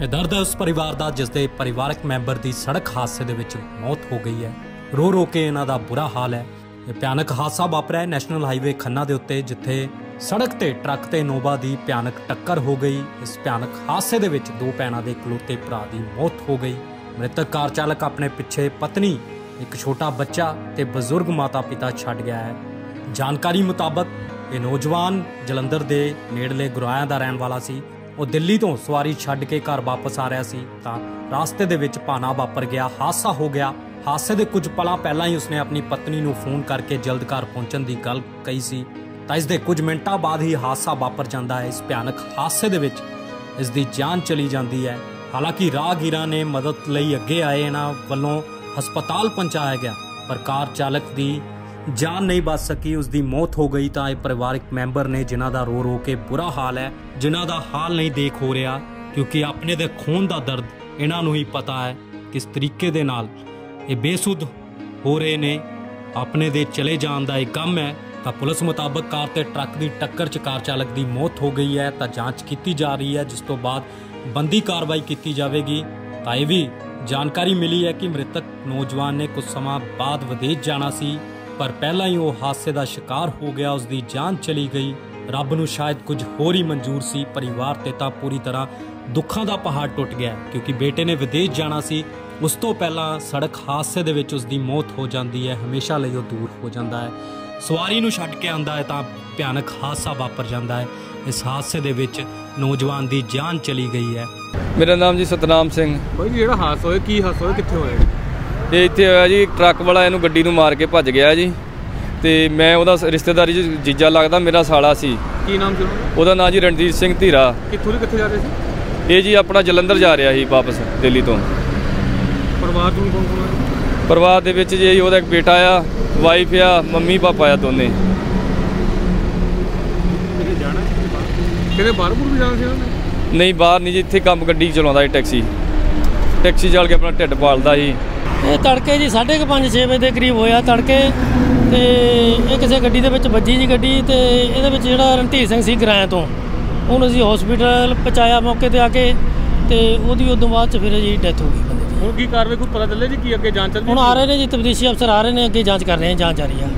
ਇਹ ਦਰਦ ਹੈ ਉਸ ਪਰਿਵਾਰ ਦਾ ਜਿਸ ਦੇ ਪਰਿਵਾਰਕ ਮੈਂਬਰ ਦੀ ਸੜਕ ਹਾਦਸੇ ਦੇ ਵਿੱਚ ਮੌਤ ਹੋ ਗਈ ਹੈ। ਰੋ ਰੋ ਕੇ ਇਹਨਾਂ ਦਾ ਬੁਰਾ ਹਾਲ ਹੈ। ਇਹ ਭਿਆਨਕ ਹਾਦਸਾ ਵਾਪਰਿਆ ਨੈਸ਼ਨਲ ਹਾਈਵੇ ਖੰਨਾ ਦੇ ਉੱਤੇ, ਜਿੱਥੇ ਸੜਕ ਤੇ ਟਰੱਕ ਤੇ ਇਨੋਵਾ ਦੀ ਭਿਆਨਕ ਟੱਕਰ ਹੋ ਗਈ। ਇਸ ਭਿਆਨਕ ਹਾਦਸੇ ਦੇ ਵਿੱਚ ਦੋ ਭੈਣਾਂ ਦੇ ਇਕਲੌਤੇ ਭਰਾ ਦੀ ਮੌਤ ਹੋ ਗਈ। ਮ੍ਰਿਤਕ ਕਾਰ ਚਾਲਕ ਆਪਣੇ ਪਿੱਛੇ ਪਤਨੀ, ਇੱਕ ਛੋਟਾ ਬੱਚਾ ਤੇ ਬਜ਼ੁਰਗ ਮਾਤਾ ਪਿਤਾ ਛੱਡ ਗਿਆ ਹੈ। ਜਾਣਕਾਰੀ ਮੁਤਾਬਕ ਇਹ ਨੌਜਵਾਨ ਜਲੰਧਰ ਦੇ ਨੇੜਲੇ ਗੁਰਾਇਆਂ ਦਾ ਰਹਿਣ ਵਾਲਾ ਸੀ। ਉਹ ਦਿੱਲੀ ਤੋਂ ਸਵਾਰੀ ਛੱਡ ਕੇ ਘਰ ਵਾਪਸ ਆ ਰਿਹਾ ਸੀ ਤਾਂ ਰਾਸਤੇ ਦੇ ਵਿੱਚ ਭਾਣਾ ਵਾਪਰ ਗਿਆ, ਹਾਦਸਾ ਹੋ ਗਿਆ। ਹਾਦਸੇ ਦੇ ਕੁਝ ਪਲਾਂ ਪਹਿਲਾਂ ਹੀ ਉਸਨੇ ਆਪਣੀ ਪਤਨੀ ਨੂੰ ਫੋਨ ਕਰਕੇ ਜਲਦ ਘਰ ਪਹੁੰਚਣ ਦੀ ਗੱਲ ਕਹੀ ਸੀ ਤਾਂ ਇਸ ਦੇ ਕੁਝ ਮਿੰਟਾਂ ਬਾਅਦ ਹੀ ਹਾਦਸਾ ਵਾਪਰ ਜਾਂਦਾ ਹੈ। ਇਸ ਭਿਆਨਕ ਹਾਦਸੇ ਦੇ ਵਿੱਚ ਇਸ ਦੀ ਜਾਨ ਚਲੀ ਜਾਂਦੀ ਹੈ। ਹਾਲਾਂਕਿ ਰਾਹਗੀਰਾਂ ਨੇ ਮਦਦ ਲਈ ਅੱਗੇ ਆਏ, ਇਹਨਾਂ ਵੱਲੋਂ ਹਸਪਤਾਲ ਪਹੁੰਚਾਇਆ ਗਿਆ, ਪਰ ਕਾਰ ਚਾਲਕ ਦੀ ਜਾਨ नहीं बच सकी, उसकी मौत हो गई। तो ये परिवारिक मैंबर ने जिन्हां दा रो रो के बुरा हाल है, जिन्हां दा हाल नहीं देख हो रहा, क्योंकि अपने दे खून दा दर्द इन्हां नूं ही पता है किस तरीके दे नाल ये बेसुध हो रहे ने। अपने दे चले जाण दा एक गम है। तो पुलिस मुताबक कार ते ट्रक की टक्कर च कार चालक की मौत हो गई है। तो जांच की जा रही है, जिस तो बाद बनदी कार्रवाई की जाएगी। तो ये भी जानकारी मिली है कि मृतक नौजवान ने कुछ समा बाद विदेश जाना सी, पर पहला ही वो हादसे का शिकार हो गया, उसकी जान चली गई। रब नूं शायद कुछ होर ही मंजूर सी। परिवार ते तां पूरी तरह दुखों का पहाड़ टुट गया, क्योंकि बेटे ने विदेश जाना सी। उस तो पहला सड़क हादसे दे विच उसकी मौत हो जाती है, हमेशा लई वो दूर हो जाता है। सवारी नूं छड्ड के आंदा है तां भयानक हादसा वापर जाता है। इस हादसे दे विच नौजवान की जान चली गई है। मेरा नाम जी सतनाम सिंह। भाई जी, ਜਿਹੜਾ ਹਾਦਸਾ ਹੋਇਆ ਕੀ ਹਾਦਸਾ ਹੋਇਆ, ਕਿੱਥੇ ਹੋਇਆ? ਇਹ ਇੱਥੇ ਹੋਇਆ ਜੀ, ਟਰੱਕ ਵਾਲਾ ਇਹਨੂੰ ਗੱਡੀ ਨੂੰ ਮਾਰ ਕੇ ਭੱਜ ਗਿਆ ਜੀ। ਤੇ ਮੈਂ ਉਹਦਾ ਰਿਸ਼ਤੇਦਾਰੀ 'ਚ ਜੀਜਾ ਲੱਗਦਾ, ਮੇਰਾ ਸਾਲਾ ਸੀ। ਕੀ ਨਾਮ ਸੀ ਉਹਦਾ ਨਾਂ ਜੀ ਰਣਜੀਤ ਸਿੰਘ ਧੀਰਾ। ਕਿੱਥੋਂ ਕਿੱਥੇ ਜਾ ਰਹੇ ਸੀ? ਇਹ ਜੀ ਆਪਣਾ ਜਲੰਧਰ ਜਾ ਰਿਹਾ ਸੀ ਵਾਪਸ ਦਿੱਲੀ ਤੋਂ। ਪਰਿਵਾਰ ਨੂੰ ਕੌਣ ਕੌਣ ਹੈ? ਪਰਿਵਾਰ ਦੇ ਵਿੱਚ ਜੀ ਉਹਦਾ ਇੱਕ ਬੇਟਾ ਆ, ਵਾਈਫ ਆ, ਮੰਮੀ ਪਾਪਾ ਆ ਦੋਨੇ। ਕਿਤੇ ਜਾਣਾ ਕਿਤੇ ਬਾਹਰ ਵੀ ਜਾਣਾ ਸੀ ਉਹਨੇ? ਨਹੀਂ, ਬਾਹਰ ਨਹੀਂ ਜੀ, ਇੱਥੇ ਕੰਮ ਗੱਡੀ ਚਲਾਉਂਦਾ ਸੀ, ਟੈਕਸੀ ਚੱਲ ਕੇ ਆਪਣਾ ਢਿੱਡ ਪਾਲਦਾ ਸੀ। ਇਹ ਤੜਕੇ ਜੀ 5:30-6 ਵਜੇ ਦੇ ਕਰੀਬ ਹੋਇਆ ਤੜਕੇ। ਤੇ ਇਹ ਕਿਸੇ ਗੱਡੀ ਦੇ ਵਿੱਚ ਵੱਜੀ ਜੀ ਗੱਡੀ, ਤੇ ਇਹਦੇ ਵਿੱਚ ਜਿਹੜਾ ਰਣਧੀਰ ਸਿੰਘ ਸੀ ਗਰਾਇਆਂ ਤੋਂ, ਉਹਨੂੰ ਅਸੀਂ ਹਸਪੀਟਲ ਪਹੁੰਚਾਇਆ ਮੌਕੇ ਤੇ ਆ ਕੇ, ਤੇ ਉਹਦੀ ਉਦੋਂ ਬਾਅਦ 'ਚ ਫਿਰ ਜੀ ਡੈਥ ਹੋ ਗਈ ਬੰਦੇ ਦੀ। ਹੁਣ ਕੀ ਕਾਰਵਾਈ ਕੋਈ ਪਤਾ ਚੱਲੇ ਜੀ? ਕੀ ਅੱਗੇ ਜਾਂਚ ਚੱਲ ਰਹੀ? ਹੁਣ ਆ ਰਹੇ ਨੇ ਜੀ ਤਫਤੀਸ਼ੀ ਅਫਸਰ ਆ ਰਹੇ ਨੇ, ਅੱਗੇ ਜਾਂਚ ਕਰ ਰਹੇ ਨੇ, ਜਾਂਚ ਜਾਰੀ ਆ।